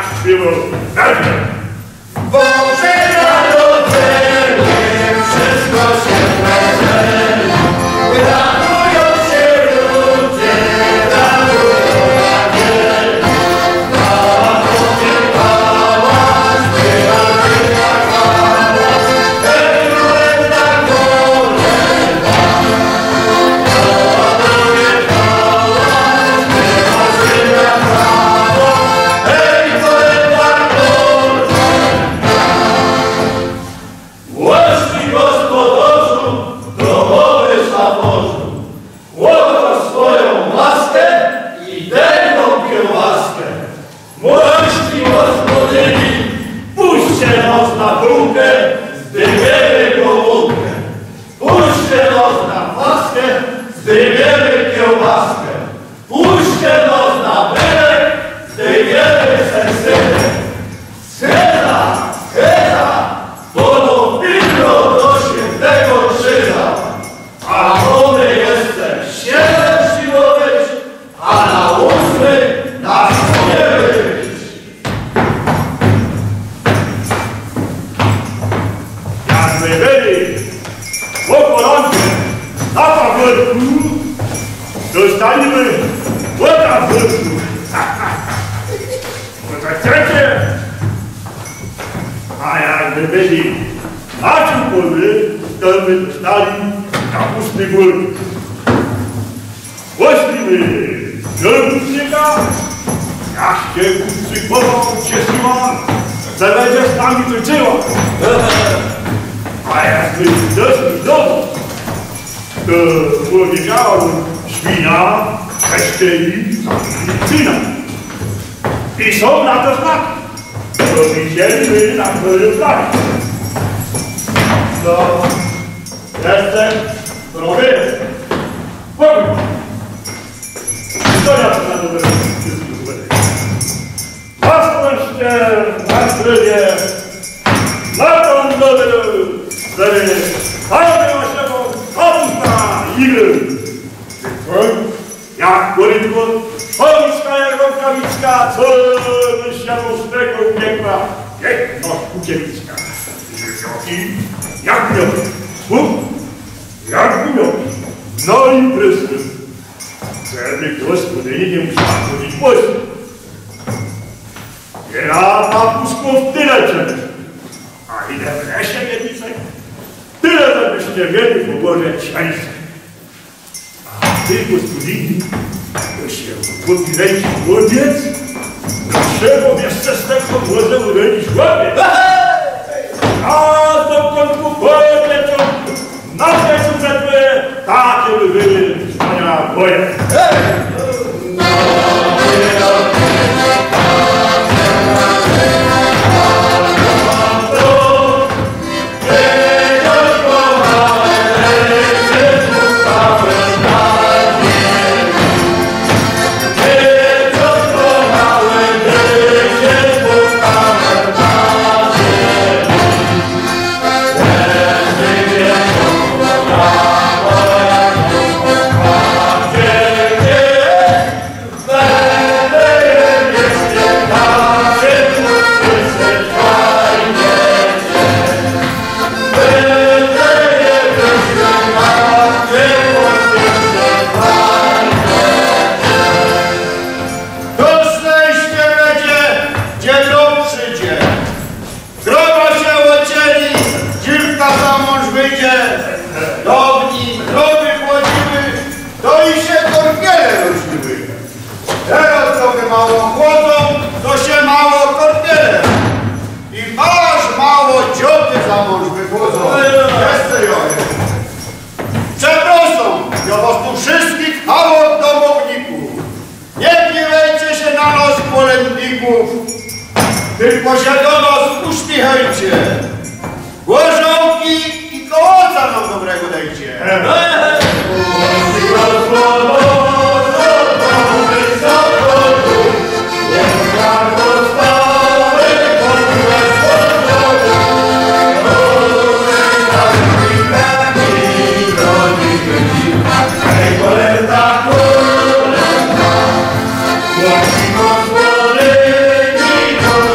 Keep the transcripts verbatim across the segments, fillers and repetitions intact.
śpiewał Berger. Boże Narodzenie, wszystko się prezent, radują się ludzie, radują jak a powie hałas, śpiewa tyle hałas, hej, kolenda, kolenda, a powie hałas, śpiewa tyle hałas, hej, kolenda, kolenda. Łaski gospodarzu, domowy zawożu, łota swoją maskę i dębą kiełbaskę. Łaski gospodyni, puśćcie nos na brunkę, zdymiemy komórkę. Puśćcie nos na maskę, zdymiemy kiełbaskę. Puśćcie nos na belek, zdymiemy sensynek. Scheda, scheda, to pilno do świętego krzyża, a one jestem siedem siłować, a na ósmy nas nie być. Jakby byli po poranku na pagórku, dostaniemy łota w worku. Bo tak chcecie? A jakby byli na czymkolwiek, to by dostali kapustny work. Właściwy kierownika, jak się przygotował cieszyła, że będzie z nami toczyła. A jakby doszli do domu, to powiedział świna, kaszteli i cyna. I są na to znaki. To widzieliby na którym znaki. No, jestem zdrowy. Powiem. Co ja tu na dobre wszystko złe? Pasłoście na zdrowie, na tą dobrę, zdrowie, każdy ma się kapusta i gry. Jak korynko, chowiczka jak rąkawiczka, co by się z tego upiekła, piękna kukiewicka. Żywioki jak mioki, słuch jak gumioki, no i prysky, żeby gospodyni nie musiała chodzić bosy. Ja papusków tyle czemu, a ile w lesie wiednicek, tyle żebyście wiedli w oborze ciańce. A ty, gospodyni, to się popilejcie młodziec, dlaczego jeszcze z tego młodze urodzić łapieć? A dokądku powiedzonku, na sercu zetłe, takie by były wspaniałe boje. Tylko się do nas uśmiechajcie. Łożąki i kołoca nam dobrego dajcie. Thank you.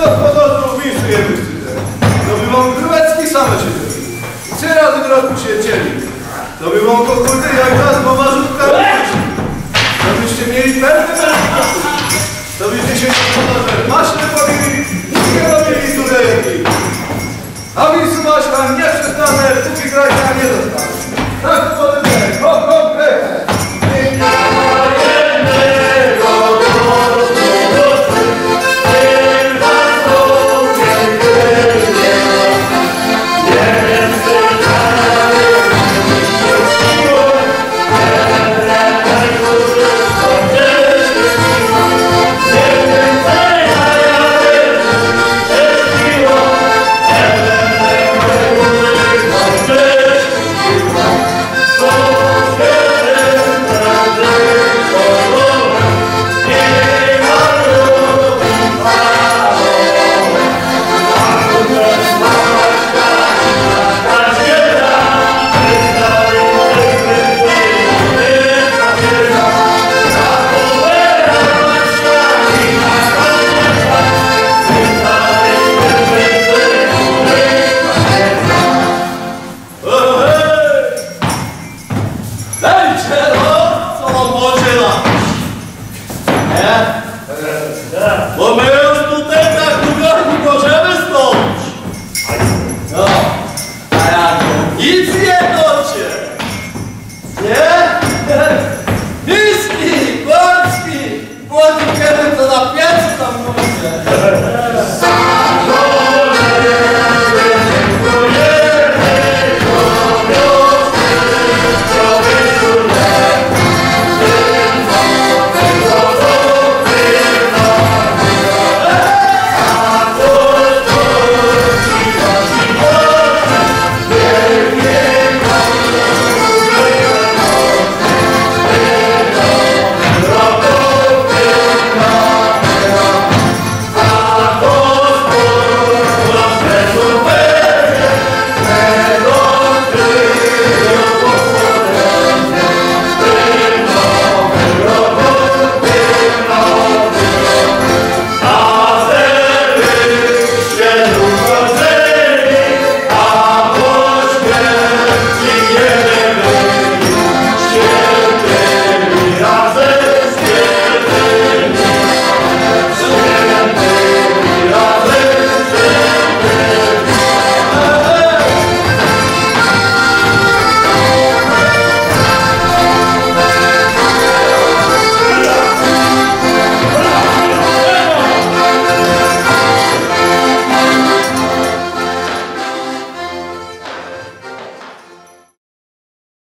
gospodarstwo umieszczujemy to by wam królewski same się i trzy razy w roku się cieli. To by wam kokuty jak nas pomarzówka to byście mieli pewne to byście się gospodarze maśle